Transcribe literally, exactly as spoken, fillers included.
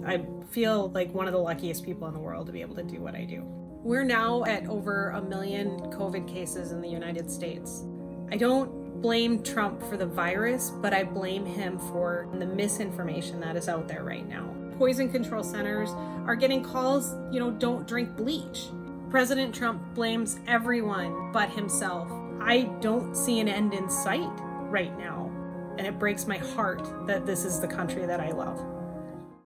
I feel like one of the luckiest people in the world to be able to do what I do. We're now at over a million COVID cases in the United States. I don't blame Trump for the virus, but I blame him for the misinformation that is out there right now. Poison control centers are getting calls, you know, don't drink bleach. President Trump blames everyone but himself. I don't see an end in sight right now, and it breaks my heart that this is the country that I love.